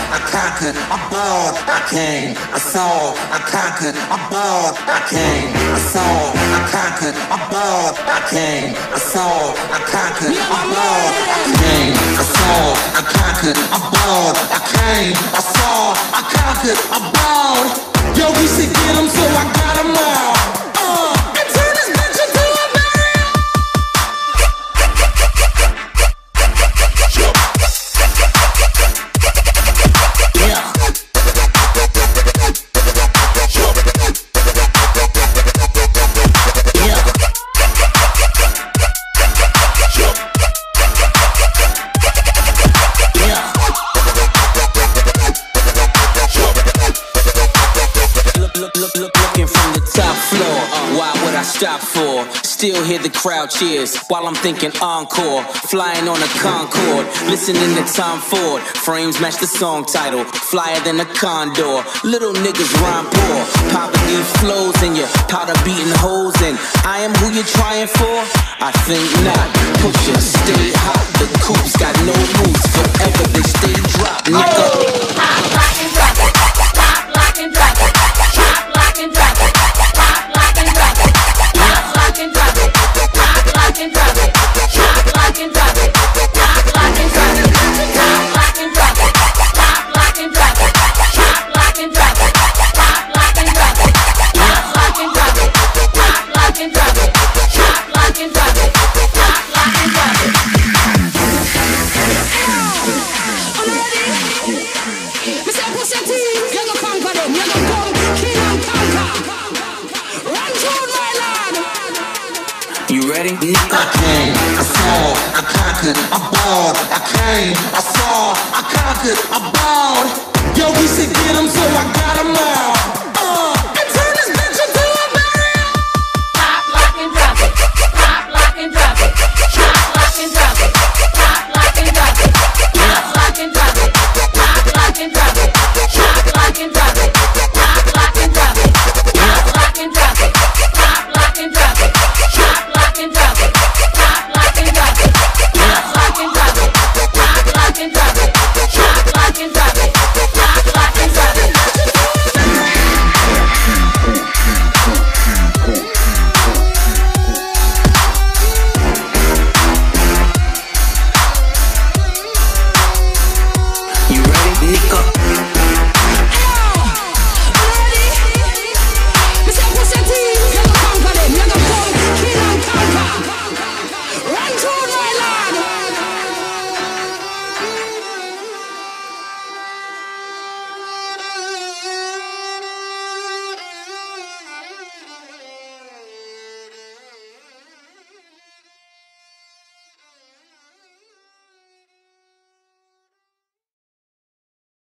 I conquered, I balled, I came, I saw, I conquered, I balled, I came, I saw, I conquered, I balled, I came, I saw, I conquered, I balled, I came, I saw, I conquered, I balled, I came, I saw, I conquered, I balled. Yo, we should get them, so I got them all. And turn this bitch into a barrier. Yeah. Looking from the top floor, why would I stop for? Still hear the crowd cheers while I'm thinking encore. Flying on a Concorde, listening to Tom Ford. Frames match the song title, flyer than a condor. Little niggas rhyme poor, poverty flows in your powder beating holes in. I am who you're trying for? I think not. Pusher, stay hot. The coops got no moves forever. They stay dropped, nigga. Pop, lock, and drop it. Pop, lock, and drop it. Pop, lock, and drop it. Pop, lock, and drop it. Pop, lock, and drop it. Pop, lock, and drop it. Pop, lock, and drop it. Pop, lock, and drop it. Pop, lock, and drop it. Pop, lock, and drop it. Pop, lock, and drop it. Pop, lock, and drop it. Pop, lock, and drop it. Pop, lock, and drop it. Pop, lock, and drop it. Pop, lock, and drop it. You ready? I came, I saw, I conquered, I balled. I came, I saw, I conquered, I balled. Yo, we should get them, so I got them all.